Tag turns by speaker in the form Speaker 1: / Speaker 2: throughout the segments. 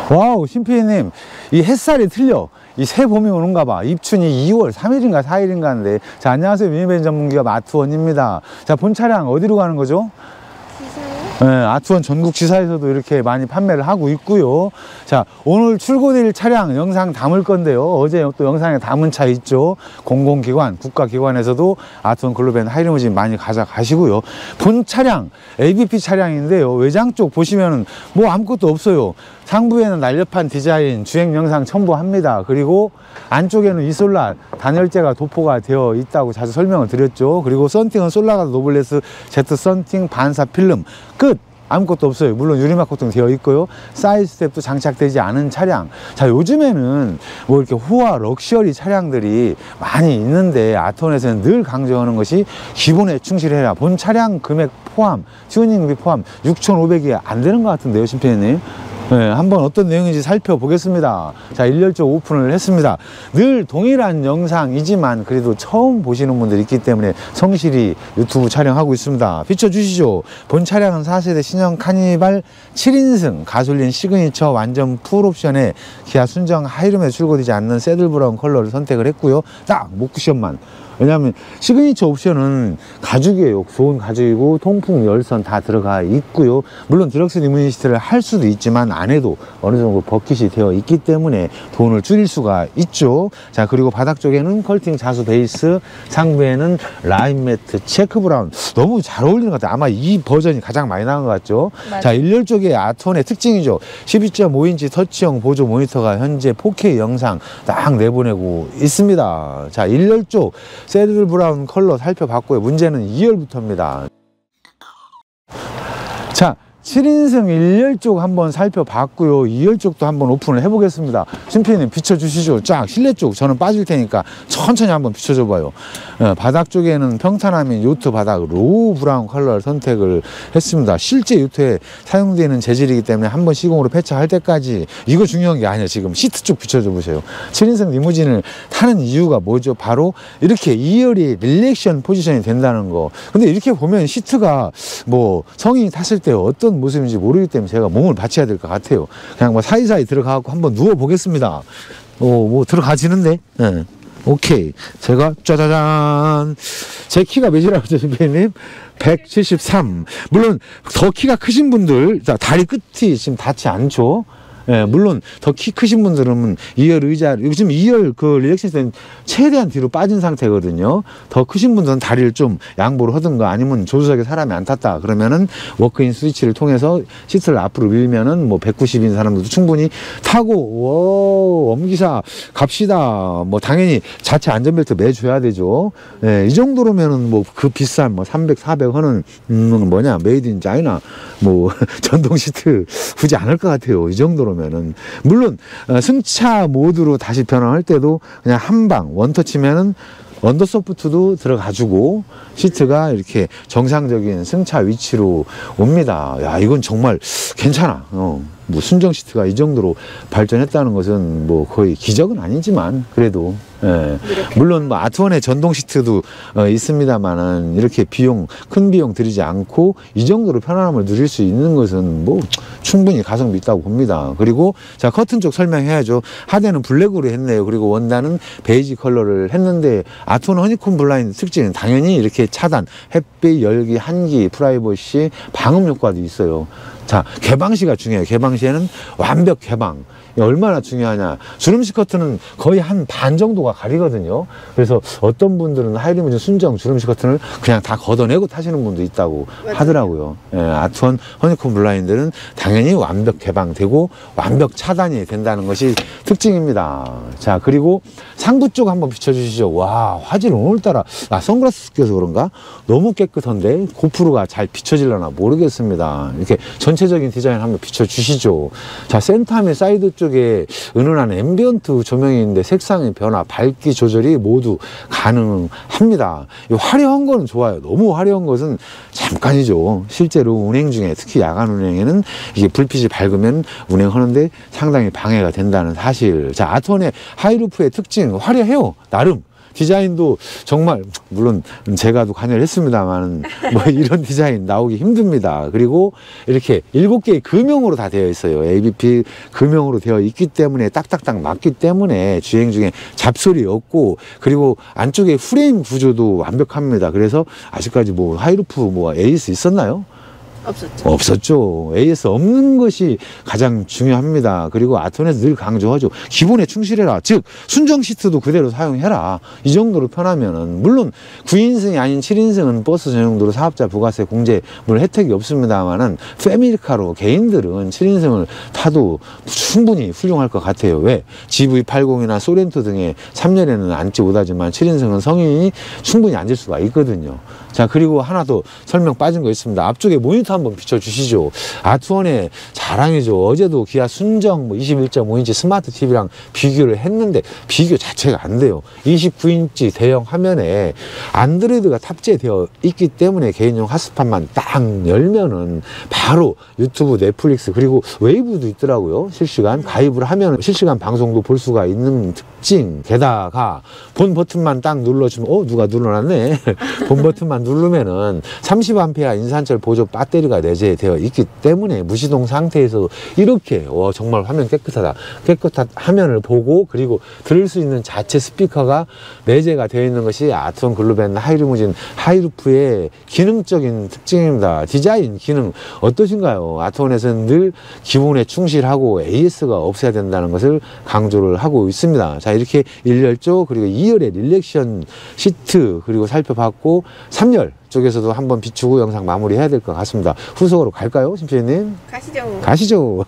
Speaker 1: 와우, 심피디님, 이 햇살이 틀려. 이 새 봄이 오는가 봐. 입춘이 2월 3일인가 4일인가 하는데. 자, 안녕하세요. 미니밴 전문기업 아트원입니다. 자, 본 차량 어디로 가는 거죠? 네, 아트원 전국 지사에서도 이렇게 많이 판매를 하고 있고요. 자, 오늘 출고될 차량 영상 담을 건데요. 어제 또 영상에 담은 차 있죠. 공공기관, 국가기관에서도 아트원 글로벤 하이리무진 많이 가져가시고요. 본 차량 ABP 차량인데요. 외장 쪽 보시면은 뭐 아무것도 없어요. 상부에는 날렵한 디자인, 주행 영상 첨부합니다. 그리고 안쪽에는 이솔라 단열재가 도포가 되어 있다고 자주 설명을 드렸죠. 그리고 썬팅은 솔라가 노블레스 Z 썬팅 반사 필름 끝! 아무것도 없어요. 물론 유리막 코팅 되어 있고요. 사이드 스텝도 장착되지 않은 차량. 자, 요즘에는 뭐 이렇게 호화 럭셔리 차량들이 많이 있는데 아트원에서는 늘 강조하는 것이 기본에 충실해라. 본 차량 금액 포함, 튜닝비 포함 6,500이 안 되는 것 같은데요, 심피디님. 네, 한번 어떤 내용인지 살펴보겠습니다. 자, 일렬적 오픈을 했습니다. 늘 동일한 영상이지만 그래도 처음 보시는 분들이 있기 때문에 성실히 유튜브 촬영하고 있습니다. 비춰주시죠. 본 차량은 4세대 신형 카니발 7인승 가솔린 시그니처 완전 풀옵션에 기아 순정 하이룸에 출고되지 않는 새들 브라운 컬러를 선택을 했고요. 딱 목쿠션만. 왜냐하면 시그니처 옵션은 가죽이에요. 좋은 가죽이고 통풍 열선 다 들어가 있고요. 물론 디럭스 리무진 시트를 할 수도 있지만 안 해도 어느 정도 버킷이 되어 있기 때문에 돈을 줄일 수가 있죠. 자, 그리고 바닥 쪽에는 컬팅 자수 베이스, 상부에는 라인 매트 체크 브라운. 너무 잘 어울리는 것 같아요. 아마 이 버전이 가장 많이 나온 것 같죠. 맞아요. 자, 일렬 쪽에 아트원의 특징이죠. 12.5인치 터치형 보조 모니터가 현재 4K 영상 딱 내보내고 있습니다. 자, 일렬 쪽 새들 브라운 컬러 살펴봤고요. 문제는 2열부터입니다. 자, 7인승 1열 쪽 한번 살펴봤고요. 2열 쪽도 한번 오픈을 해보겠습니다. 심피디님 비춰주시죠. 쫙 실내 쪽 저는 빠질 테니까 천천히 한번 비춰줘 봐요. 바닥 쪽에는 평탄함인 요트 바닥 로우 브라운 컬러를 선택을 했습니다. 실제 요트에 사용되는 재질이기 때문에 한번 시공으로 폐차할 때까지 이거 중요한 게 아니에요. 지금 시트 쪽 비춰줘 보세요. 7인승 리무진을 타는 이유가 뭐죠? 바로 이렇게 2열이 릴렉션 포지션이 된다는 거. 근데 이렇게 보면 시트가 뭐 성인이 탔을 때 어떤 모습인지 모르기 때문에 제가 몸을 받쳐야 될 것 같아요. 그냥 뭐 사이사이 들어가고 한번 누워 보겠습니다. 뭐 들어가지는데. 네. 오케이. 제가 짜자잔. 제 키가 몇이라고 하죠, 선배님? 173. 물론 더 키가 크신 분들, 다리 끝이 지금 닿지 않죠. 예, 물론 더 키 크신 분들은 2열 의자, 요즘 2열 그 릴렉션은 최대한 뒤로 빠진 상태거든요. 더 크신 분들은 다리를 좀 양보를 하든가 아니면 조수석에 사람이 안 탔다 그러면은 워크인 스위치를 통해서 시트를 앞으로 밀면은 뭐 190인 사람들도 충분히 타고, 엄기사 갑시다. 뭐 당연히 자체 안전벨트 매줘야 되죠. 예, 이 정도로면은 뭐 그 비싼 뭐 300, 400 하는 뭐냐 메이드 인 차이나 뭐 전동 시트 굳이 않을 것 같아요. 이 정도로면. 물론 승차 모드로 다시 변환할 때도 그냥 한방 원터치면은 언더소프트도 들어가지고 시트가 이렇게 정상적인 승차 위치로 옵니다. 야, 이건 정말 괜찮아. 뭐 순정 시트가 이 정도로 발전했다는 것은 뭐 거의 기적은 아니지만 그래도 예. 물론 뭐 아트원에 전동 시트도 있습니다만은 이렇게 큰 비용 들이지 않고 이 정도로 편안함을 누릴 수 있는 것은 뭐 충분히 가성비 있다고 봅니다. 그리고 자, 커튼 쪽 설명해야죠. 하대는 블랙으로 했네요. 그리고 원단은 베이지 컬러를 했는데 아트원 허니콤 블라인드 특징은 당연히 이렇게 차단, 햇빛, 열기, 한기, 프라이버시, 방음 효과도 있어요. 자, 개방시가 중요해요. 개방시에는 완벽 개방. 얼마나 중요하냐. 주름식 커튼은 거의 한 반 정도가 가리거든요. 그래서 어떤 분들은 하이리무진 순정 주름식 커튼을 그냥 다 걷어내고 타시는 분도 있다고 하더라고요. 예, 아트원 허니콤 블라인드는 당연히 완벽 개방되고 완벽 차단이 된다는 것이 특징입니다. 자, 그리고 상부 쪽 한번 비춰주시죠. 와, 화질 오늘따라 선글라스 껴서 그런가? 너무 깨끗한데 고프로가 잘 비춰질려나 모르겠습니다. 이렇게 전체적인 디자인 한번 비춰주시죠. 자, 센터 및 사이드 쪽에 은은한 앰비언트 조명이 있는데 색상의 변화, 밝기 조절이 모두 가능합니다. 이 화려한 거는 좋아요. 너무 화려한 것은 잠깐이죠. 실제로 운행 중에 특히 야간 운행에는 이게 불빛이 밝으면 운행하는데 상당히 방해가 된다는 사실. 자, 아트원의 하이루프의 특징 화려해요. 나름. 디자인도 정말 물론 제가도 관여를 했습니다만 뭐 이런 디자인 나오기 힘듭니다. 그리고 이렇게 7개의 금형으로 다 되어 있어요. ABP 금형으로 되어 있기 때문에 딱딱딱 맞기 때문에 주행 중에 잡소리 없고, 그리고 안쪽에 프레임 구조도 완벽합니다. 그래서 아직까지 뭐 하이루프 뭐 AS 있었나요? 없었죠. AS 없는 것이 가장 중요합니다. 그리고 아트원에서 늘 강조하죠. 기본에 충실해라. 즉 순정 시트도 그대로 사용해라. 이 정도로 편하면은, 물론 9인승이 아닌 7인승은 버스 전용도로 사업자 부가세 공제 물론 혜택이 없습니다만은 패밀리카로 개인들은 7인승을 타도 충분히 훌륭할 것 같아요. 왜? GV80이나 소렌토 등의 3열에는 앉지 못하지만 7인승은 성인이 충분히 앉을 수가 있거든요. 자, 그리고 하나 더 설명 빠진 거 있습니다. 앞쪽에 모니터 한번 비춰주시죠. 아트원의 자랑이죠. 어제도 기아 순정 뭐 21.5인치 스마트 TV랑 비교를 했는데 비교 자체가 안 돼요. 29인치 대형 화면에 안드로이드가 탑재되어 있기 때문에 개인용 핫스팟만 딱 열면은 바로 유튜브, 넷플릭스, 그리고 웨이브도 있더라고요. 실시간 가입을 하면 실시간 방송도 볼 수가 있는 특징. 게다가 본 버튼만 딱 눌러주면 누가 눌러놨네. 본 버튼만 누르면은 30A 인산철 보조 배터리가 내재되어 있기 때문에 무시동 상태에서 이렇게 정말 화면 깨끗하다, 깨끗한 화면을 보고, 그리고 들을 수 있는 자체 스피커가 내재가 되어 있는 것이 아트원 글로벤 하이리무진 하이루프의 기능적인 특징입니다. 디자인 기능 어떠신가요? 아트원에서는 늘 기본에 충실하고 AS가 없어야 된다는 것을 강조를 하고 있습니다. 자, 이렇게 1열조 그리고 2열의 릴렉션 시트 그리고 살펴봤고, 3열 쪽에서도 한번 비추고 영상 마무리해야 될 것 같습니다. 후속으로 갈까요, 심피디님? 가시죠.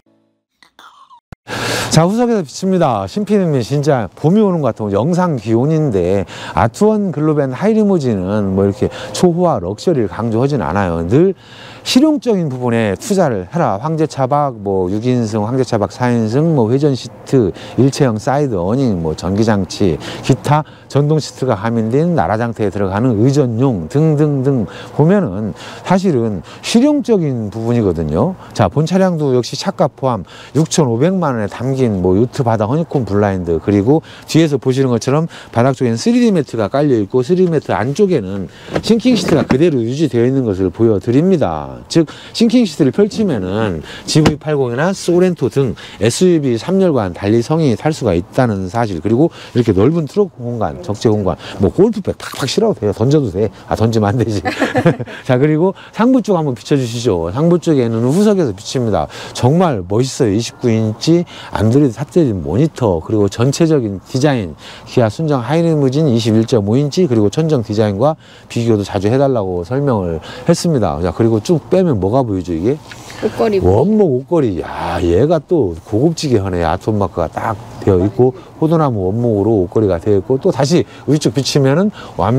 Speaker 1: 자, 후석에서 비칩니다. 심피디님이 진짜 봄이 오는 것 같은 영상 기온인데, 아트원 글로벤 하이리무진은 뭐 이렇게 초호화 럭셔리를 강조하진 않아요. 늘 실용적인 부분에 투자를 해라. 황제 차박, 뭐 6인승, 황제 차박 4인승, 뭐 회전 시트, 일체형 사이드 어닝, 뭐 전기장치, 기타 전동 시트가 가미된 나라장터에 들어가는 의전용 등등등 보면은 사실은 실용적인 부분이거든요. 자, 본 차량도 역시 차가 포함 6,500만 원에 담긴 뭐 요트 바닥 허니콤 블라인드, 그리고 뒤에서 보시는 것처럼 바닥 쪽에는 3D 매트가 깔려 있고 3D 매트 안쪽에는 싱킹 시트가 그대로 유지되어 있는 것을 보여드립니다. 즉 싱킹 시트를 펼치면은 GV80이나 소렌토 등 SUV 3열과는 달리 성인이 탈 수가 있다는 사실, 그리고 이렇게 넓은 트렁크 공간, 적재 공간, 뭐 골프백 팍팍 실어도 돼요. 던져도 돼. 던지면 안 되지. 자, 그리고 상부 쪽 한번 비춰주시죠. 상부 쪽에는 후석에서 비칩니다. 정말 멋있어요. 29인치 안드로이드 탑재된 모니터, 그리고 전체적인 디자인 기아 순정 하이리무진 21.5인치 그리고 천정 디자인과 비교도 자주 해달라고 설명을 했습니다. 자, 그리고 쭉 빼면 뭐가 보이죠? 이게
Speaker 2: 옷걸이,
Speaker 1: 원목 옷걸이. 야, 얘가 또 고급지게 하네. 아트원 마크가 딱 되어 있고 호두나무 원목으로 옷걸이가 되어 있고, 또 다시 위쪽 비치면은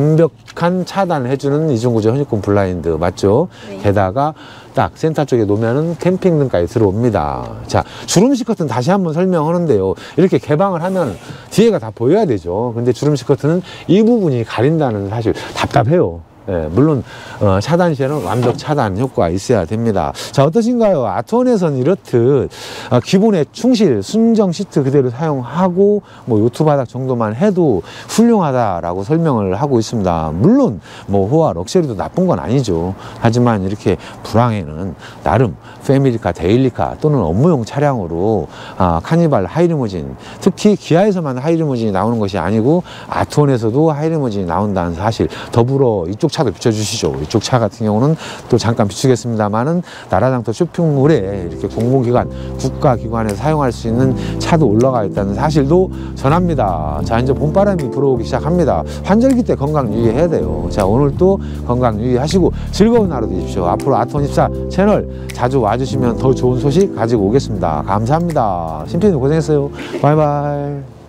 Speaker 1: 완벽한 차단을 해주는 이중구조 허니콤 블라인드 맞죠?
Speaker 2: 네.
Speaker 1: 게다가 딱 센터 쪽에 놓으면은 캠핑 등까지 들어옵니다. 자, 주름식 커튼 다시 한번 설명하는데요. 이렇게 개방을 하면 뒤에가 다 보여야 되죠. 근데 주름식 커튼은 이 부분이 가린다는 사실 답답해요. 예, 물론 차단 시에는 완벽 차단 효과가 있어야 됩니다. 자, 어떠신가요? 아트원에서는 이렇듯 기본에 충실, 순정 시트 그대로 사용하고 뭐 요트 바닥 정도만 해도 훌륭하다라고 설명을 하고 있습니다. 물론 뭐 호화 럭셔리도 나쁜 건 아니죠. 하지만 이렇게 불황에는 나름 패밀리카, 데일리카 또는 업무용 차량으로 카니발 하이리무진, 특히 기아에서만 하이리무진이 나오는 것이 아니고 아트원에서도 하이리무진이 나온다는 사실, 더불어 이쪽 차도 비춰주시죠. 이쪽 차 같은 경우는 또 잠깐 비추겠습니다만은 나라장터 쇼핑몰에 이렇게 공공기관, 국가기관에서 사용할 수 있는 차도 올라가 있다는 사실도 전합니다. 자, 이제 봄바람이 불어오기 시작합니다. 환절기 때 건강 유의해야 돼요. 자, 오늘 또 건강 유의하시고 즐거운 하루 되십시오. 앞으로 아트원24 채널 자주 와주시면 더 좋은 소식 가지고 오겠습니다. 감사합니다. 심피디님 고생했어요. 바이바이.